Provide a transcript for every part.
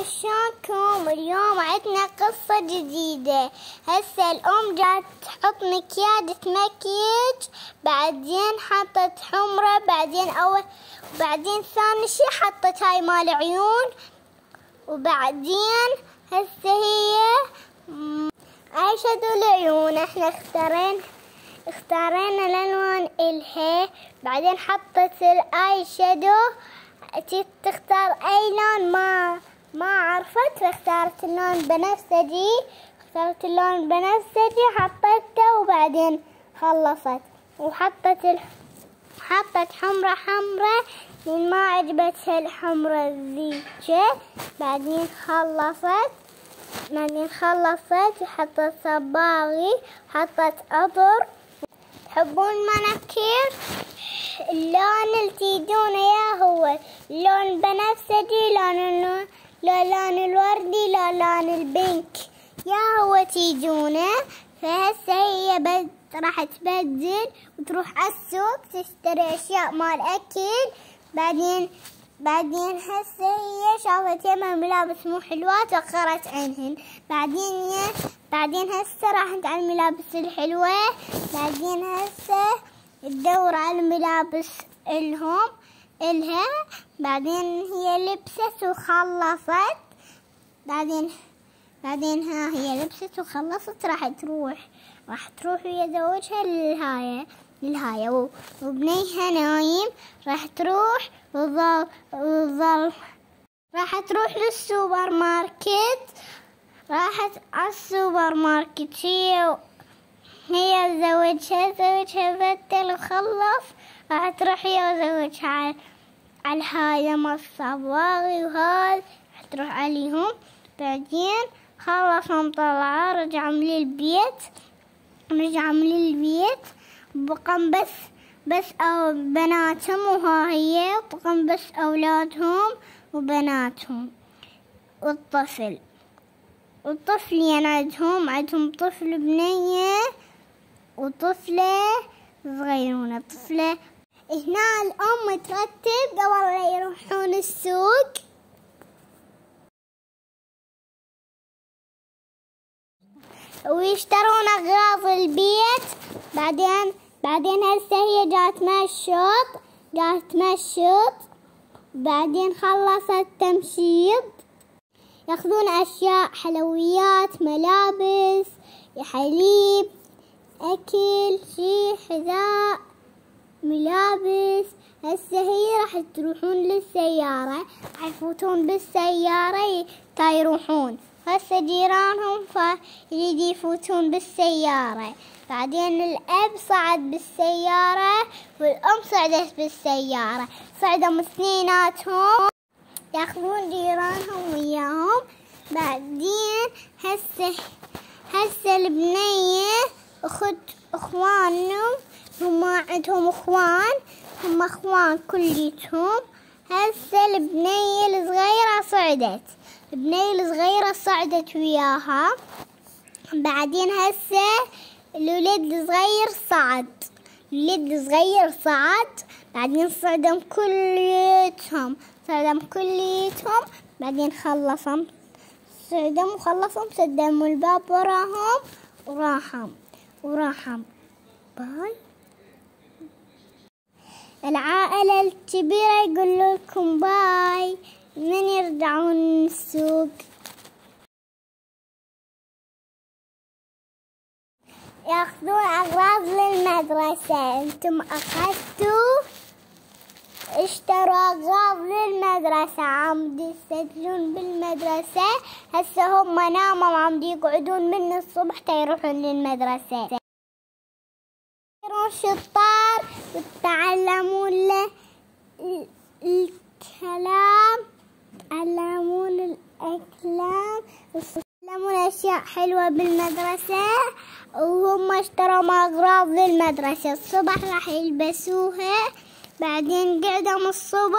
وشلونكم؟ اليوم عندنا قصة جديدة. هسه الأم جات تحط مكياج تمكيج، بعدين حطت حمرة، بعدين ثاني شي حطت هاي مال عيون، وبعدين هسه هي اي شادو العيون. احنا اختارينا الالوان الها، بعدين حطت الاي شادو. تختار اي لون ما عرفت، فاختارت اللون بنفسجي. حطيته وبعدين خلصت، حطت حمرة من ما عجبتها الحمرة ذيك. بعدين خلصت وحطت صباغي، حطت عطر. تحبون مناكير؟ اللون اللي تريدونه يا هو اللون بنفسجي، لون الوردي، لون البنك، يا هو تيجونه. فهسه هي راح تبدل وتروح على السوق تشتري اشياء مال اكل. بعدين هسه هي شافت يمها ملابس مو حلوات وخرت عنهن. بعدين هسه راحت على الملابس الحلوة. بعدين هسه تدور على الملابس إلها. بعدين هي لبست وخلصت. بعدين هي لبست وخلصت. راح تروح ويا زوجها للهاية وبنيها نايم. راح تروح للسوبر ماركت. راحت على السوبر ماركت هي زوجها بدل وخلص. راح تروح هي وزوجها على الهاية مال الصباغي راح تروح عليهم. بعدين خلصوا طلعوا رجعوا للبيت. بقم بس أو بناتهم وهي بقم بس أولادهم وبناتهم والطفل عندهم طفل بنية وطفلة صغيرونة. طفلة هنا الأم ترتب قبل لا يروحون السوق ويشترون أغراض البيت. بعدين هسه هي جات مشط. بعدين خلصت تمشيط. ياخذون أشياء حلويات، ملابس، حليب، أكل، شي حذاء، ملابس. هسه هي راح تروحون للسيارة، راح يفوتون بالسيارة يروحون. هسه جيرانهم فيريد يفوتون بالسيارة. بعدين الأب صعد بالسيارة والأم صعدت بالسيارة. صعدوا اثنيناتهم ياخذون جيرانهم وياهم. بعدين هسه البنية اخوانهم، هما عندهم اخوان كليتهم. هسه البنية الصغيرة صعدت وياها. بعدين هسه الولد الصغير صعد. بعدين صعدوا كليتهم. بعدين خلصوا سدموا الباب وراهم وراحوا باي. العائلة الكبيرة يقولوا لكم باي من يرجعون من السوق. ياخذون أغراض للمدرسة. انتم اشتروا أغراض للمدرسة، عم يستدلون بالمدرسة. هسه هم ناموا عم يقعدون من الصبح تيروحون للمدرسة. يصيرون شطار وتتعلمون الكلام، تعلمون الأكلام، وتتعلمون أشياء حلوة بالمدرسة. وهم اشتروا أغراض للمدرسة. الصبح راح يلبسوها. بعدين قعدوا من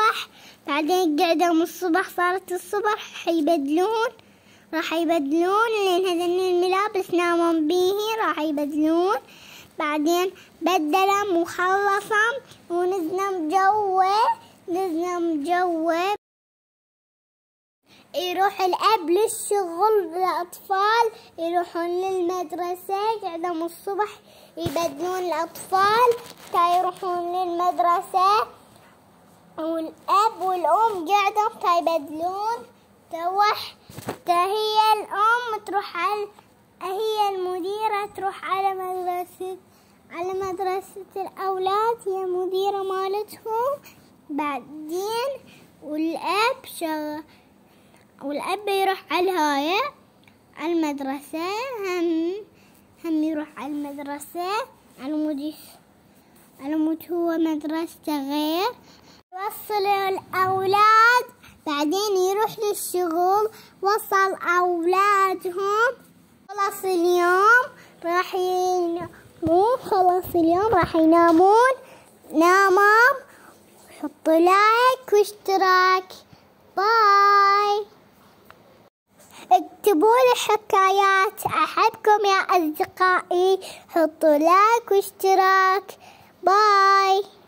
الصبح صارت الصبح راح يبدلون لأن هذين الملابس ناموا بيه. راح يبدلون. بعدين بدلهم وخلصهم ونزلوا جوا. يروح الأب للشغل، الأطفال يروحون للمدرسة، قعدهم الصبح يبدلون الأطفال تا يروحون للمدرسة، والأب والأم قعدهم تا يبدلون. هي الأم تروح هي المديرة تروح على مدرسة الأولاد، هي مديرة مالتهم. بعدين والأب يروح على المدرسة، هم يروح على المدرسة على مود هو مدرسته غير. يوصلوا الأولاد بعدين يروح للشغل. وصل أولادهم، خلص اليوم راح ينامون. ناموا، حطوا لايك واشتراك. باي. اكتبوا لي حكايات، أحبكم يا أصدقائي. حطوا لايك واشتراك. باي.